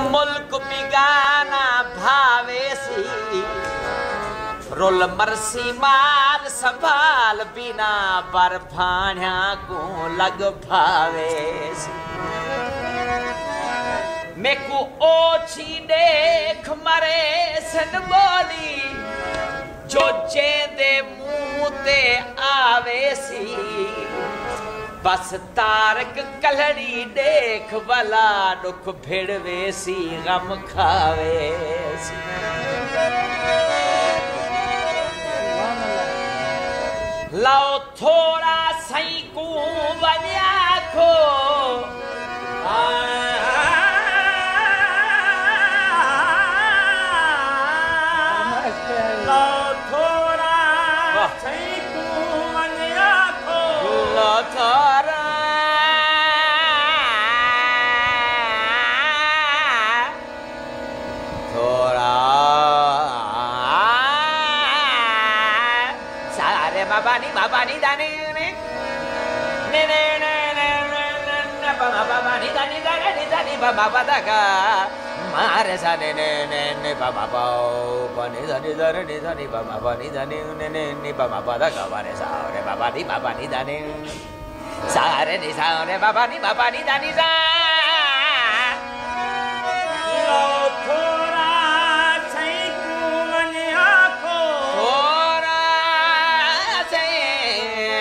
मुल्क बिगाना भावेसी रोल मरसी माल संभाल बिना बर भाण्या को लग भावेसी मेकू ओछी देख मरे सन बोली जो चेंदे मुंह ते आवेसी बस तारक कलड़ी देख भला दुख भिड़वेसी गम खावेसी लाओ थोड़ा सही को बनिया खो लाओ थोड़ा सही को बनिया खो थोड़ा थोड़ा सारे बाबानी दानी ने ने ने ने ने बाबानी दानी दानी बाबा दागा मारे साने ने ने बाबा बनी दानी दानी बाबा बनी दानी ने बाबा दागा मारे सारे बाबानी दानी सारे नि सारे बाबानी दानी सा थोड़ा सही कुवन आखो थोड़ा सही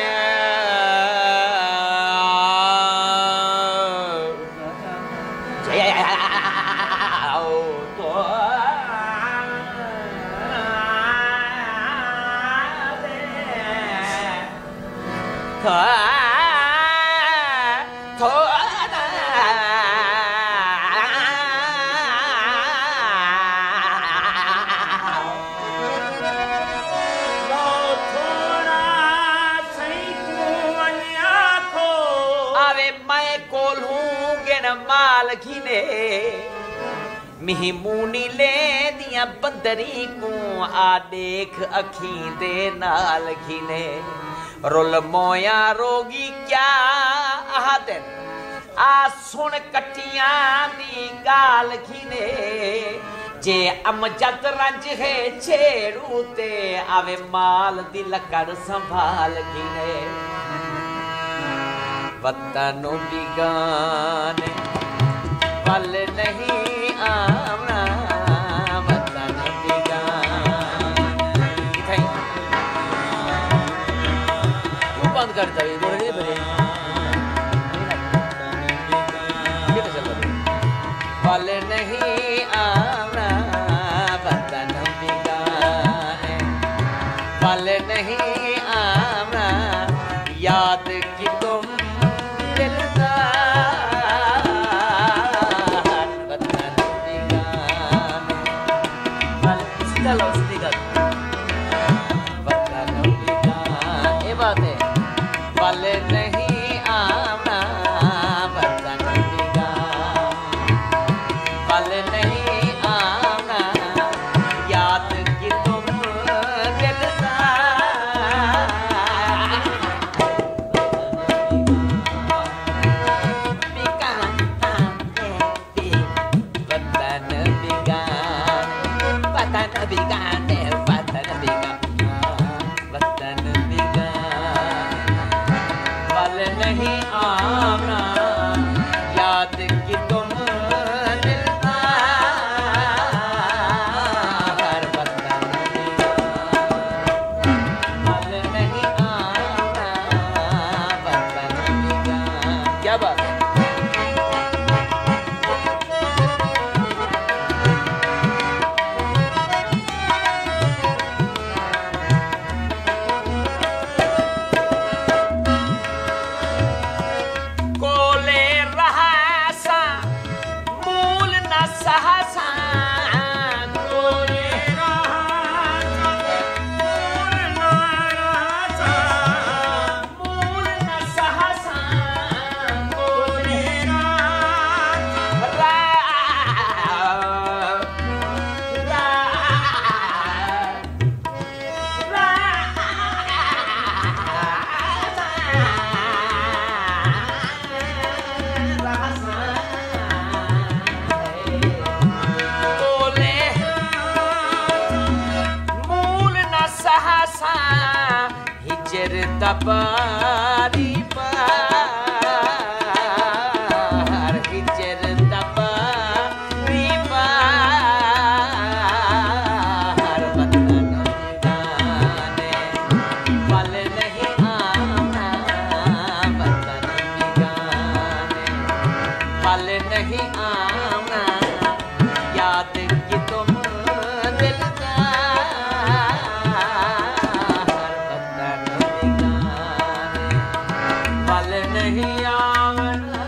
माल घिने मिही मुनी ले दिया बंदरी को आ देख अखी दे नाल घिने रोल मोया रोगी क्या आदन आ सुन कटिया दी गाल घिने जे अमजद रंज है छेड़ू ते आवे माल दी लकड़ संभाल घिने वतन बिगाने पल नहीं आना वतन बिगाने क्यों बंद करता है बोल रही है पल नहीं आना वतन बिगाने पल नहीं आना याद की तुम पल नहीं आना वतन बिगाने पल नहीं आना याद की तुम नहीं आवना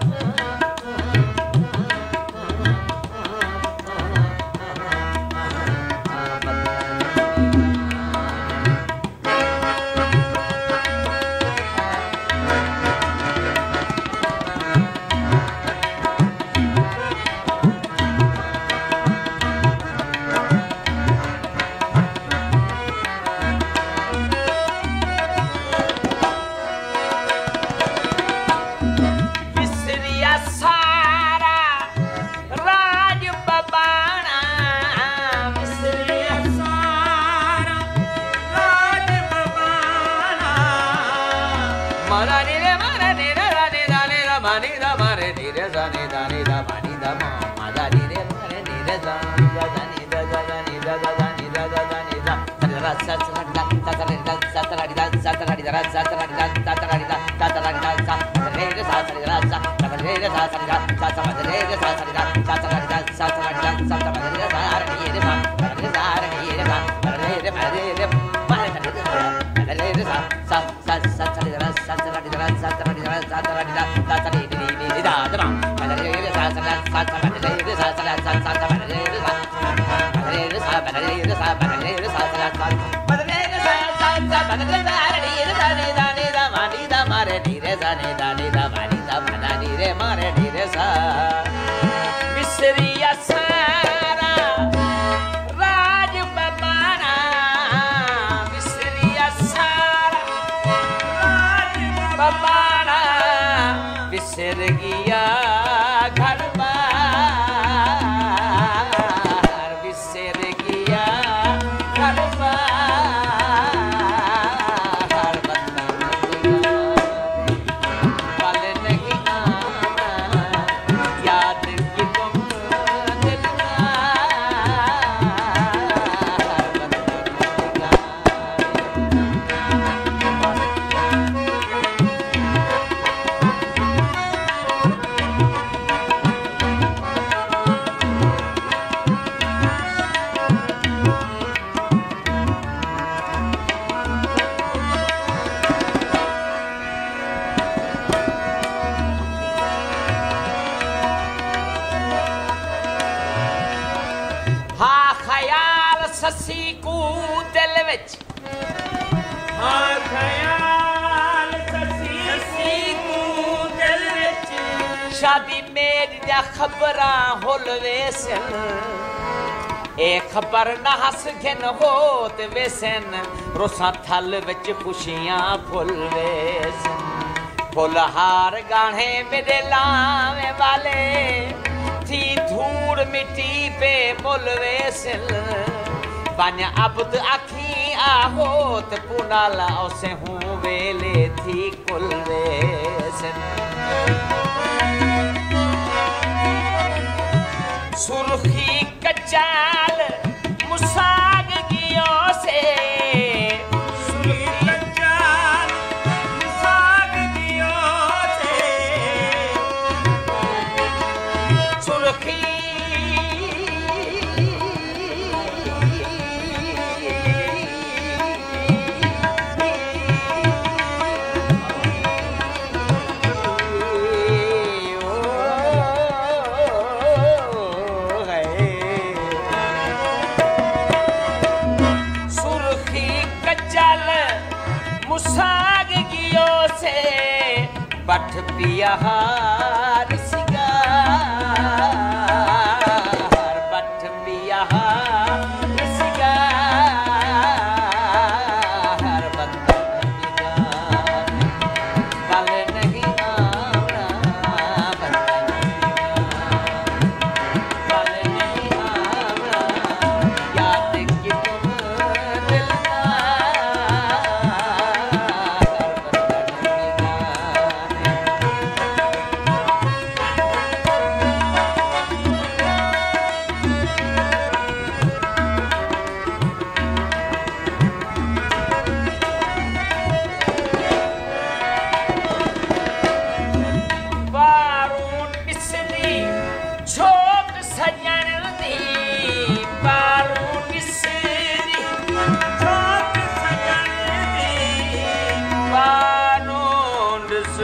शादी मेरी खबरां होलवे सन ए खबर ना हस घिन होत वेसन रोसा थल विच खुशियां फुलवे सन फुलहार गाढ़े मेरे लावे वाले थी धूड़ मिट्टी पे मुलवे सन बन अब्द आखी आहोत पुनाला उसे हूँ वेले थी कुलवे सन सुर्खी कचाल मुसाग गियों से सुर्खी कचाल मुसाग गियों से सुर्खी मुसाग गियों से बठ पिया हार सिगार बठ पिया हार सिगार बंदन बिगार कल नहीं आना बंदन कल नहीं आना याद की तुम दिलदार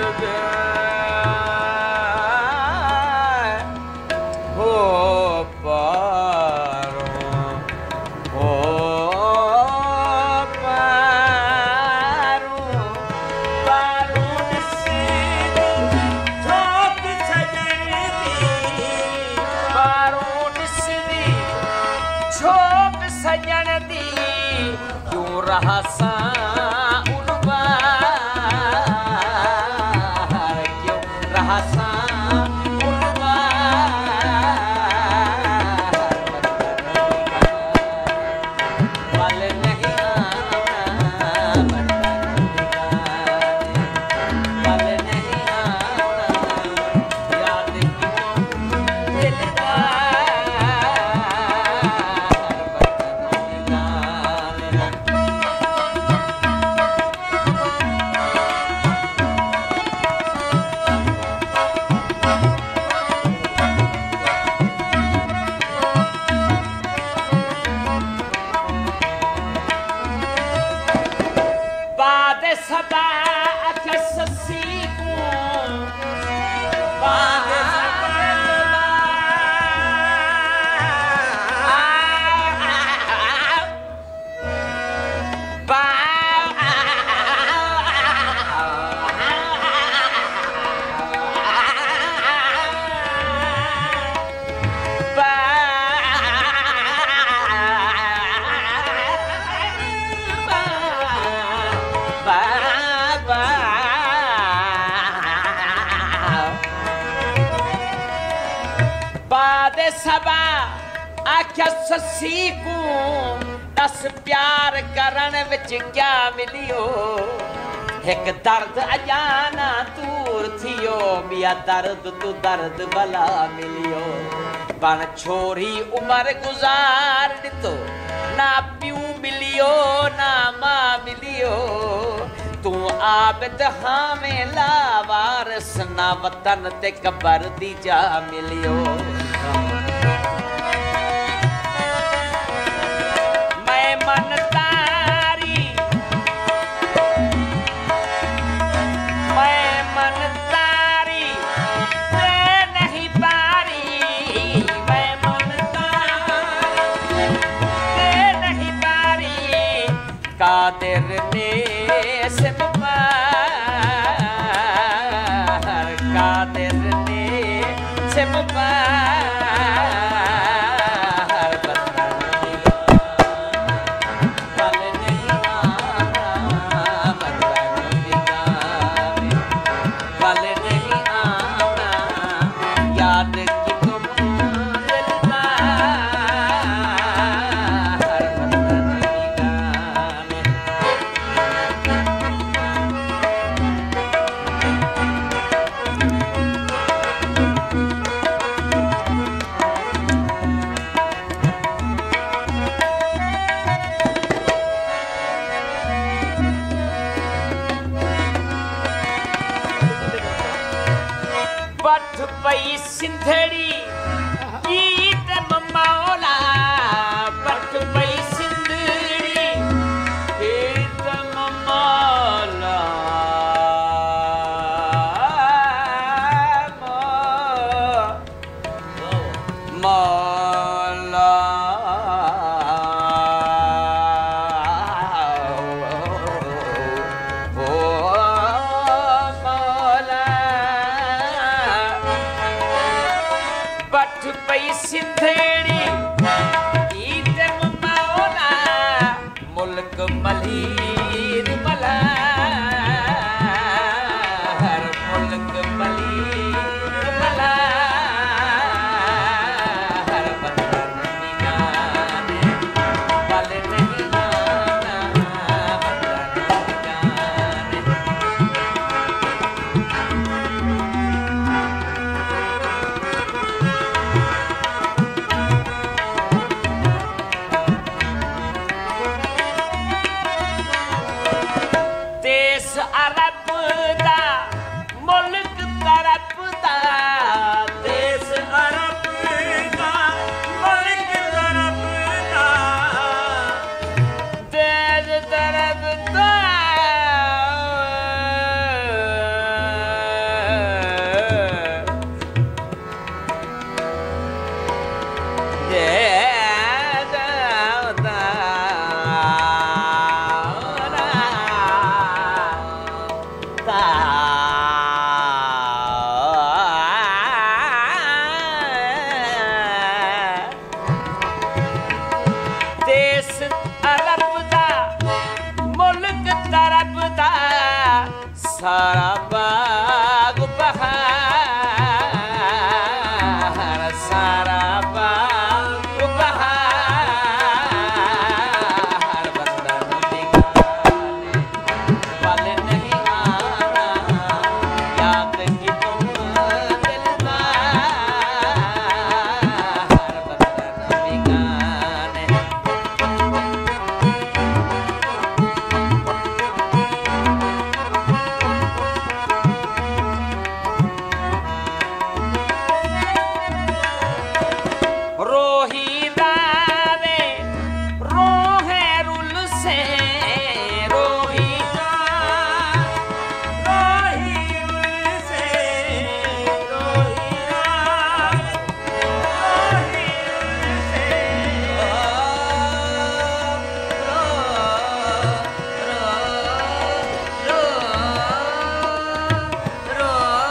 ससी को दस प्यार करन विच क्या मिलियो एक दर्द अजाना दूर थियो मिया दर्द तू दर्द भला मिलियो बन छोरी उम्र गुजार दितो ना प्यू मिलियो ना मां मिलियो तू आबिद हामें लावारस ना वतन ते कबर दी जा मिलियो कादिर ने सिम पार कादिर ने सिम पार बल नहीं आना बल नहीं आना याद की तुम पई सिंधड़ी गीत मौला पट पई सिंधड़ी गीत मौला मौला सिंधड़ी गीत मौला मुल्क मलीर मल्हार मुल्क मलीर मल्हार बंदर निगाने बल नहीं आना बंदर अरब दा मुल्क तरफ दा देश अरब दा मुल्क तरफ दा देश तरफ दा बाग बहार सारा बाग बहार बंधन बिगाड़ने वाले नहीं आना याद की तुम दिलदार बंधन बिगाड़ने रोहीदा वे रोहे रुल से रोहीदा रोही रुल से रोहीदा रोही रुल से रो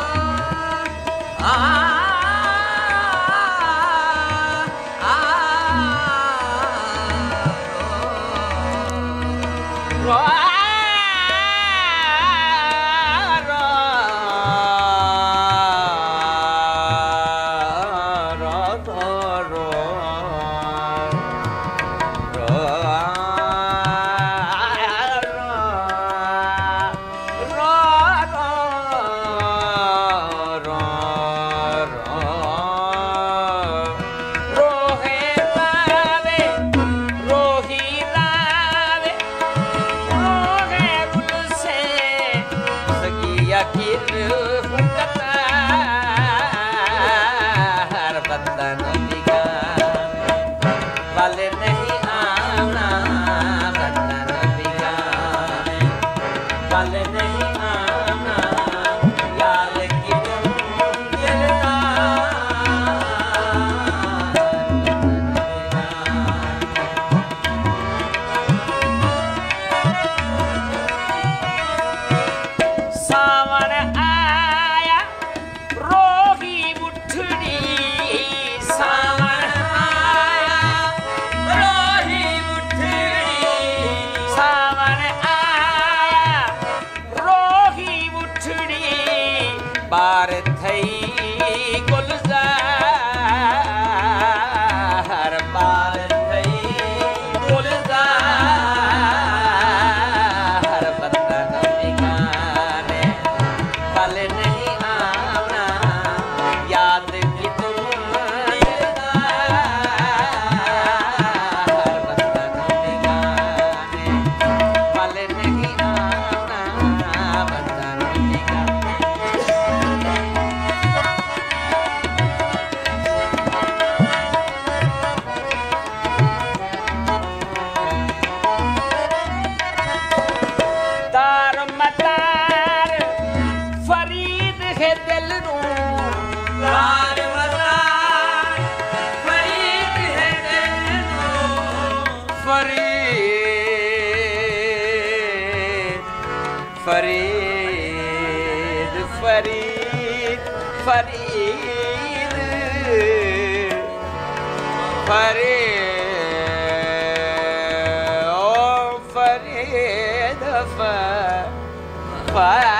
बंधन बिगाड़ने वाले नहीं आना बंधन बिगाड़ने वाले नहीं आना याद की तुम सावन आया रोही उठनी सावन आया रोही उठनी सावन आया रोही उठनी बार थई गुलजार बार थई गुलजार बंधन बिगाड़ने वाले नहीं आना याद की तुम दिलदार बंधन बिगाड़ने वाले नहीं आना बंधन बिगाड़ने तार मतार फरीद है दिल नू तार मतार फरीद है दिल नू फरीद फरीद फरीद फरीद फरीद ओ फरीद